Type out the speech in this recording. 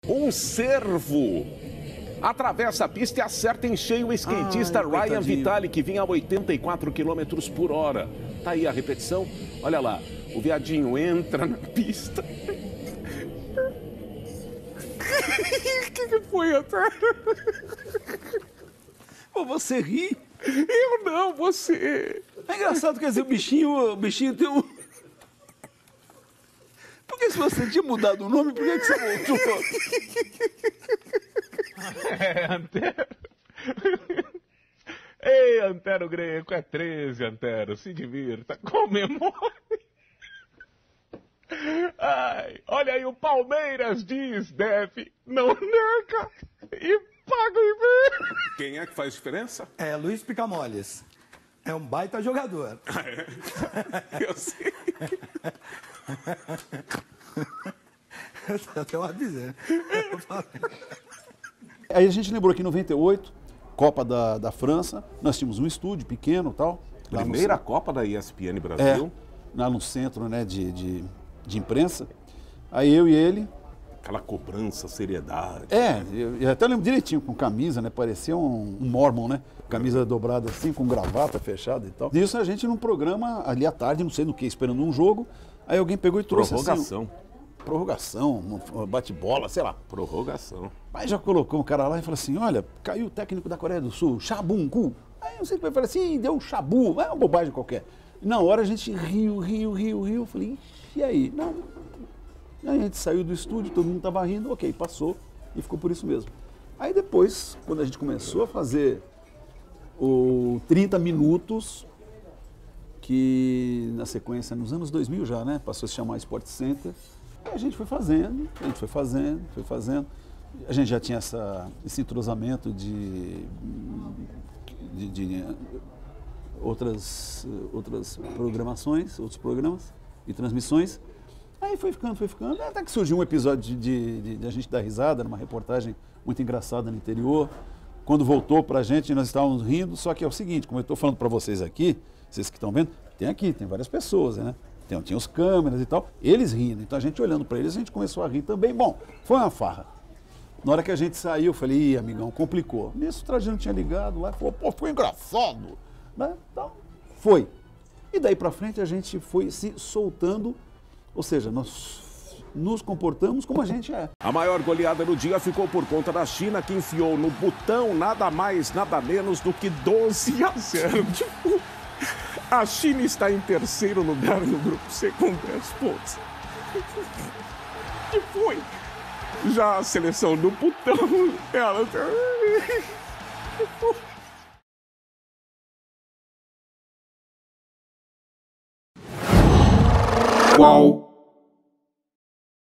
Um cervo atravessa a pista e acerta em cheio o skatista Ryan Vitali, que vinha a 84 km por hora. Tá aí a repetição. Olha lá, o viadinho entra na pista. O que foi, Antero? Pô, você ri? Eu não, você. É engraçado, quer dizer, o bichinho tem um... Porque se você tinha mudado o nome, por que você voltou? Antero. Ei, Antero Greco, é 13, Antero. Se divirta, comemore. Ai, olha aí, o Palmeiras diz, deve, não nega e paga e vê. Quem é que faz diferença? É Luiz Picamoles. É um baita jogador. Eu sei. Até eu avisei. Aí a gente lembrou que em 98, Copa da França, nós tínhamos um estúdio pequeno e tal. Primeira Copa da ESPN Brasil. Lá no centro, né, de imprensa. Aí eu e ele... Aquela cobrança, seriedade. Eu até lembro direitinho, com camisa, né? Parecia um mormon, né? Camisa dobrada assim, com gravata fechada e tal. Isso a gente num programa ali à tarde, não sei no que, esperando um jogo. Aí alguém pegou e trouxe Prorrogação. assim... Prorrogação, bate-bola, sei lá. Prorrogação. Aí já colocou um cara lá e falou assim, olha, caiu o técnico da Coreia do Sul, Chabum-Ku. Aí não sei o que vai falar assim, deu um chabu, é uma bobagem qualquer. E na hora a gente riu. Eu falei, e aí? Não. Aí a gente saiu do estúdio, todo mundo estava rindo, ok, passou e ficou por isso mesmo. Aí depois, quando a gente começou a fazer o 30 minutos, que na sequência, nos anos 2000 já, né, passou a se chamar Sport Center, aí a gente foi fazendo. A gente já tinha esse entrosamento de outras programações, outros programas e transmissões. Aí foi ficando, até que surgiu um episódio de a gente dar risada, numa reportagem muito engraçada no interior. Quando voltou pra gente, nós estávamos rindo, só que é o seguinte, como eu estou falando para vocês aqui, vocês que estão vendo, tem várias pessoas, né? Tinha os câmeras e tal, eles rindo, então a gente olhando para eles, a gente começou a rir também. Bom, foi uma farra. Na hora que a gente saiu, eu falei, ih, amigão, complicou. Nisso o Trajano tinha ligado lá e falou, pô, foi engraçado. Né? Então, foi. E daí pra frente a gente foi se soltando, ou seja, nós nos comportamos como a gente é. A maior goleada do dia ficou por conta da China, que enfiou no botão nada mais, nada menos do que 12-0. Tipo, a China está em terceiro lugar no grupo C com 10 pontos. E foi. Já a seleção do botão, ela... Qual?